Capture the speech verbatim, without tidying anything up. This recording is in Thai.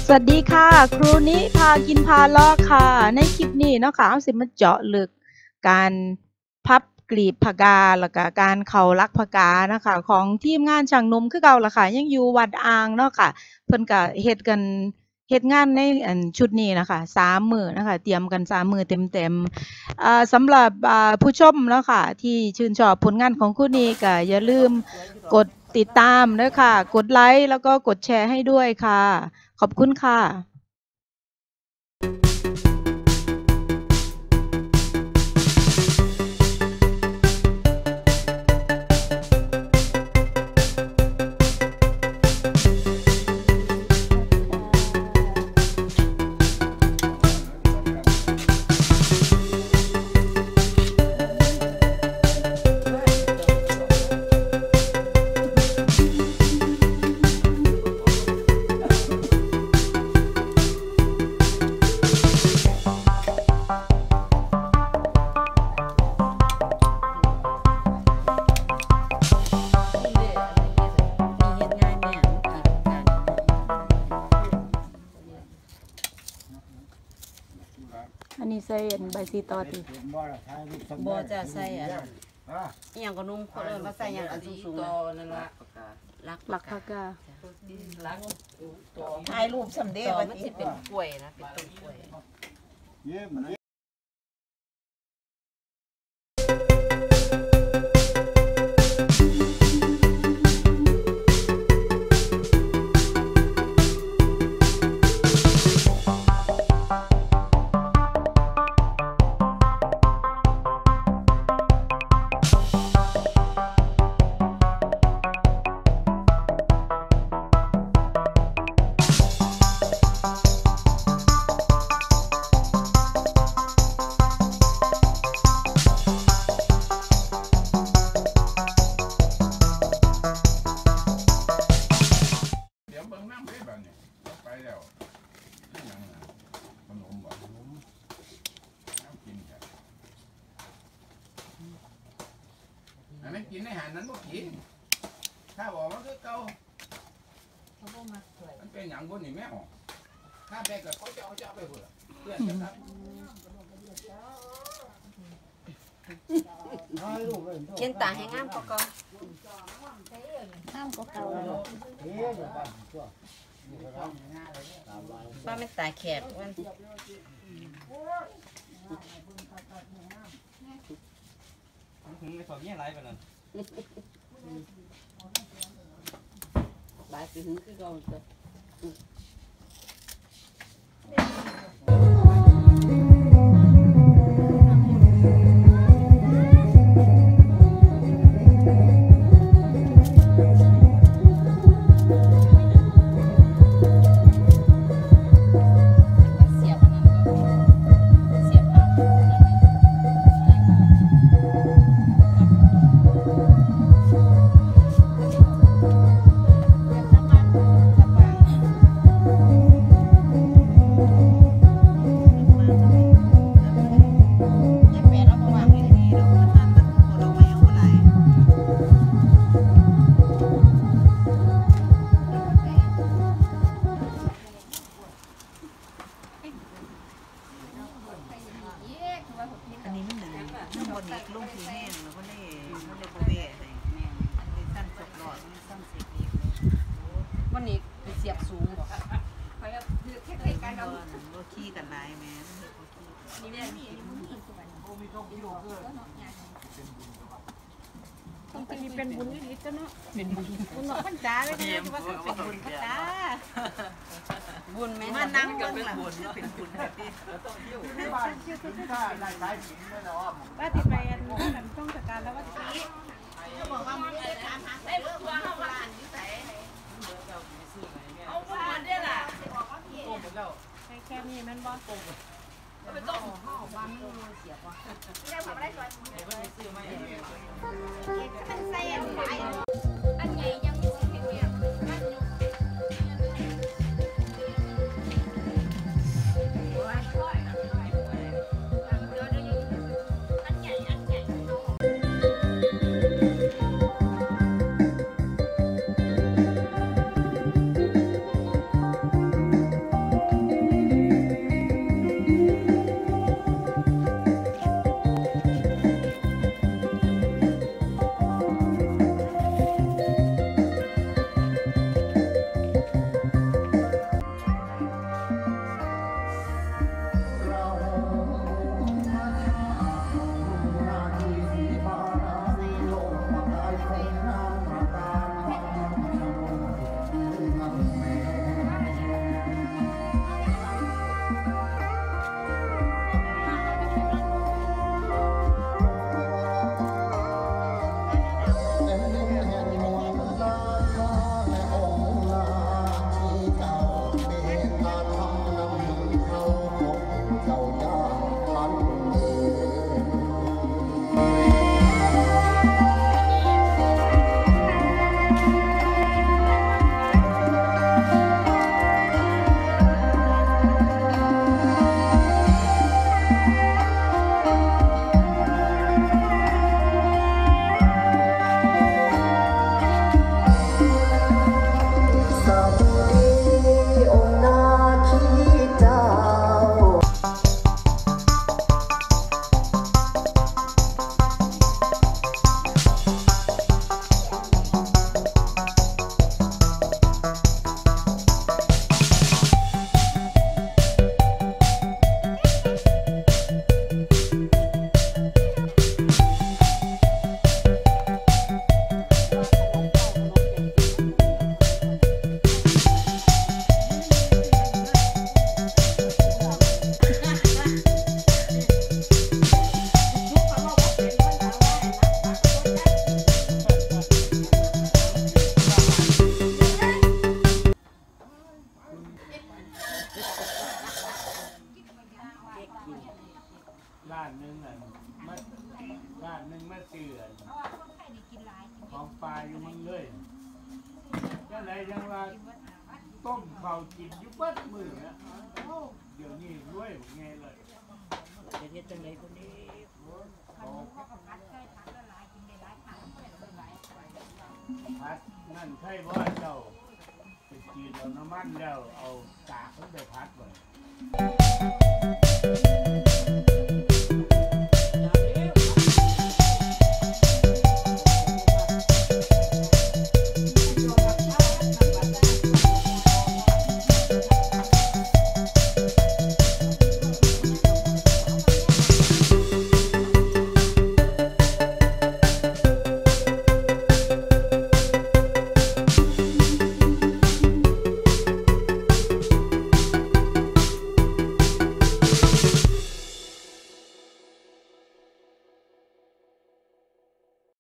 สวัสดีค่ะครูนิพากินพาลอกค่ะในคลิปนี้เนาะค่ะเอาสิมาเจาะลึกการพับกลีบผกาแล้วก็การเข่าลักผกานะคะของทีมงานช่างหนุ่มคือเก่าล่ะค่ะยังอยู่วัดอ่างเนาะค่ะเพิ่นก็เฮ็ดกันเฮ็ดงานในอันชุดนี้นะคะสามมื้อนะคะเตรียมกันสามมื้อเต็มๆอ่าสำหรับอ่าผู้ชมเนาะค่ะที่ชื่นชอบผลงานของครูนิก็อย่าลืมกดติดตามด้วยค่ะกดไลค์แล้วก็กดแชร์ให้ด้วยค่ะขอบคุณค่ะอันนี้ใส่ใบซีตอติบ่จะใส่อ่ะอีหยังก็นุ่งคนเอิ้นว่าใส่หยังอันสูงๆนั่นล่ะลักลักผกาลักถ่ายรูปสำเร็จมันสิเป็นกล้วยนะเป็นต้นกล้วยอันนั้นกินในหันนั้นบ่กินถ้าบอกมันคือเก่ามันเป็นอย่างคนนี่แม่ออกถ้าแบกกับเขาจะเอาจะไปเพื่อเพื่อนจะครับเขียนตาให้งามกว่าเก่าห้ามก็เก่าป้าไม่ตาแขกมันถึงในฝั่งนี้ไรไปนั่นบายสิหึงคือเก่าจ้ะอันนี้มันหนึ่งข้างบนนี้ลุ่มสีแห้งแล้วก็เล่มันเลยโบเบ้เลยแม่อันนี้สั้นสดหลอดมันสั้นเสียบเองวันนี้เสียบสูงบ่คอยคือแค่การเอาโลขี้กันลายแม่นี่เนี่ยนี่มันมีส่วนโอ้มีต้องกิโลเกอร์ต้องมีเป็นบุญนิดๆก็เนาะเป็นบุญบุญหลอกพันจ้าเลยนะว่าเป็นบุญพันจ้าบุญแม่มานั่งกันเป็นบุญเป็นบุญแบบนี้บ้านถ้าได้หลายสินไม่หรอว่าติดไปอันนั้นต้องจัดการแล้วว่าทีจะบอกว่ามันจะทำหาใส่เรื่องว่าเข้าร้านอยู่ไหนเอาบุญเนี่ยล่ะแค่นี้มันบ่ตรงไปต้องห่อบ้านมือเสียบว่ะไม่ได้ทำอะไรสวยมันใส่อันใหญ่ยังไม่สิบเพียงก็เลยยังว่าต้มข้าวกินอยู่เบิดมื้อนะเดี๋ยวนี้รวยไงเลยจะเฮ็ดจังได๋คนนี้พัดนั่นใช่บ่เจ้าไปจีนเอาน้ำมันแล้วเอากากมันไปพัดไว้